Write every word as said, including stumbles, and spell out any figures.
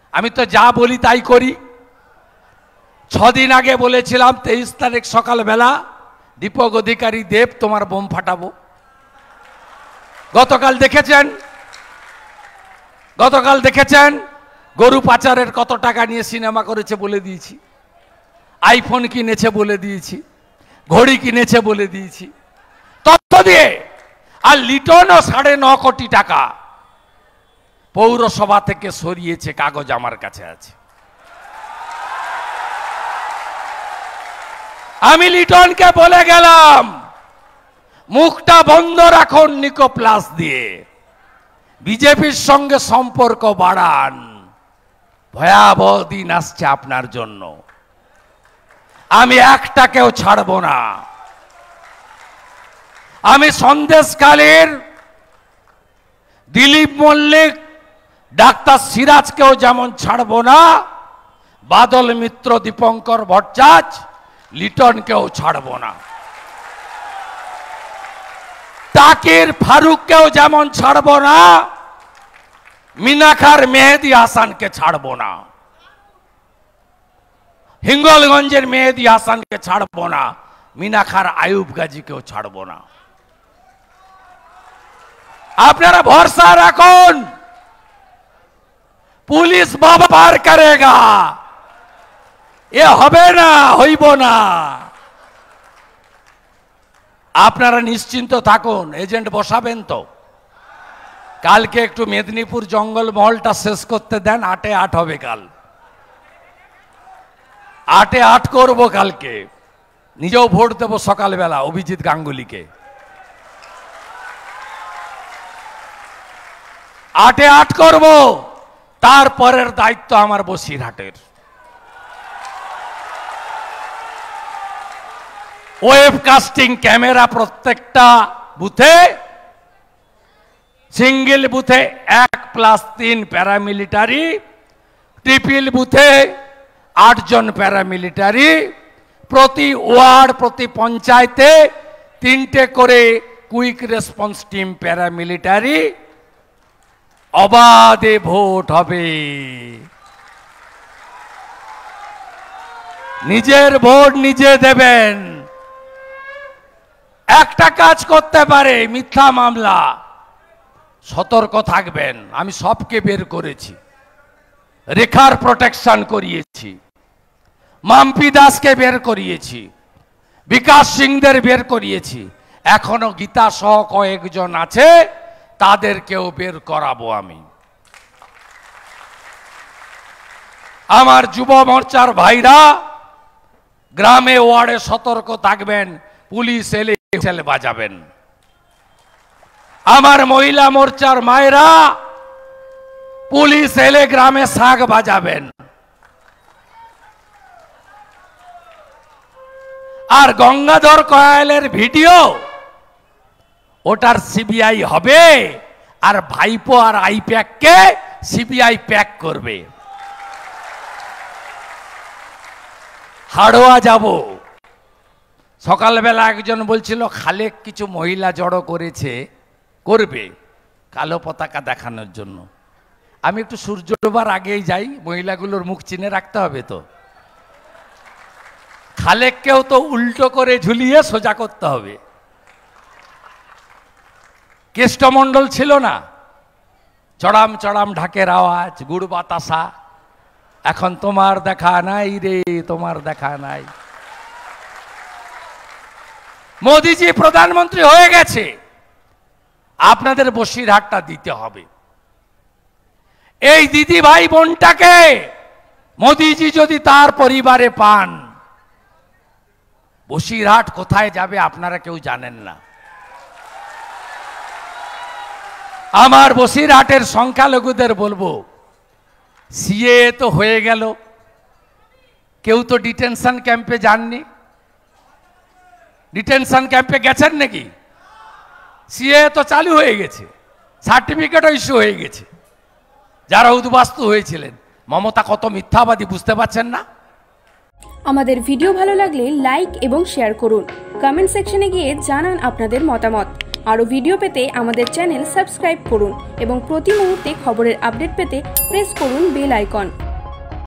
আমি তো যা বলি তাই করি। ছদিন আগে বলেছিলাম তেইশ তারিখ সকালবেলা দীপক অধিকারী দেব তোমার বোম ফাটাবো। গতকাল দেখেছেন গতকাল দেখেছেন গরু পাচারের কত টাকা নিয়ে সিনেমা করেছে বলে দিয়েছি, আইফোন কিনেছে বলে দিয়েছি, ঘড়ি কিনেছে বলে দিয়েছি তথ্য দিয়ে। আর লিটনও সাড়ে ন কোটি টাকা পৌরসভা থেকে সরিয়েছে, কাগজ আমার কাছে আছে। আমি লিটনকে বলে গেলাম মুখটা বন্ধ রাখুন নিকো প্লাস দিয়ে, বিজেপির সঙ্গে সম্পর্ক বাড়ান, ভয়াবহ দিন আসছে আপনার জন্য। আমি একটাকেও ছাড়ব না। আমি সন্দেশখালীর দিলীপ মল্লিক, ডাক্তার সিরাজকেও যেমন ছাড়ব না, বাদল মিত্র, দীপঙ্কর ভট্টাচার্য, লিটনকেও ছাড়ব না। তাকির ফারুককেও যেমন ছাড়ব না, মিনাখার মেহেদি হাসানকে ছাড়ব না, হিঙ্গলগঞ্জের মেহেদি হাসানকে ছাড়ব না, মিনাখার আয়ুব গাজীকেও ছাড়ব না। আপনারা ভরসা রাখুন, পুলিশ বাবা পার করেগা, এ হবে না, হইব না। আপনারা নিশ্চিন্ত থাকুন। এজেন্ট বসাবেন তো? কালকে একটু মেদিনীপুর জঙ্গল মহলটা শেষ করতে দেন, আটে আট হবে কাল, আটে আট করবো কালকে। নিজেও ভোট দেবো সকালবেলা অভিজিৎ গাঙ্গুলিকে। আটে আট করব, তারপরের দায়িত্ব আমার বসিরহাটের। ওয়েব কাস্টিং ক্যামেরা প্রত্যেকটা বুথে, সিঙ্গেল বুথে এক প্লাস তিন প্যারামিলিটারি, ট্রিপল বুথে আটজন প্যারামিলিটারি, প্রতি ওয়ার্ড প্রতি পঞ্চায়েতে তিনটে করে কুইক রেসপন্স টিম প্যারামিলিটারি। অবাধে ভোট হবে। নিজের ভোট নিজে দেবেন। একটা কাজ করতে পারে, মিথ্যা মামলা, সতর্ক থাকবেন। আমি সবকে বের করেছি, রেখার প্রোটেকশন করিয়েছি, মাম্পি দাসকে বের করিয়েছি, বিকাশ সিংদের বের করিয়েছি, এখনো গীতা সহ কয়েকজন আছে, তাদেরকেও বের করাবো আমি। আমার যুব মোর্চার ভাইরা গ্রামে ওয়ার্ডে সতর্ক থাকবেন, পুলিশ এলে ছেলে বাজাবেন। আমার মহিলা মোর্চার মায়েরা পুলিশ এলে গ্রামে শাঁখ বাজাবেন। আর গঙ্গাধর কয়ালের ভিডিও, ওটার সিবিআই হবে, আর ভাইপো আর আইপ্যাককে সিবিআই প্যাক করবে। হাড়োয়া যাব। সকালবেলা একজন বলছিল খালেক কিছু মহিলা জড়ো করেছে, করবে কালো পতাকা দেখানোর জন্য। আমি একটু সূর্য ডোবার আগেই যাই, মহিলাগুলোর মুখ চিনে রাখতে হবে তো। খালেককেও তো উল্টো করে ঝুলিয়ে সোজা করতে হবে। কেষ্টমণ্ডল ছিল না, চড়াম চড়াম ঢাকের আওয়াজ, গুড় বাতাসা, এখন তোমার দেখা নাই রে, তোমার দেখা নাই। মোদিজি প্রধানমন্ত্রী হয়ে গেছে, আপনাদের বসিরহাটটা দিতে হবে। এই দিদি ভাই বোনটাকে মোদিজি যদি তার পরিবারে পান, বসিরহাট কোথায় যাবে আপনারা কেউ জানেন না। আমার বসিরহাটের সংখ্যালঘুদের বলবো, সিএ তো হয়ে গেল, কেউ তো ডিটেনশন ক্যাম্পে যাননি। ডিটেনশন ক্যাম্পে গেছেন নাকি? সিএ তো চালু হয়ে গেছে, সার্টিফিকেটও ইস্যু হয়ে গেছে। যারা উদ্বাস্তু হয়েছিলেন, মমতা কত মিথ্যাবাদী বুঝতে পারছেন না? আমাদের ভিডিও ভালো লাগলে লাইক এবং শেয়ার করুন, কমেন্ট সেকশনে গিয়ে জানান আপনাদের মতামত। আরও ভিডিও পেতে আমাদের চ্যানেল সাবস্ক্রাইব করুন এবং প্রতি মুহূর্তে খবরের আপডেট পেতে প্রেস করুন বেল আইকন।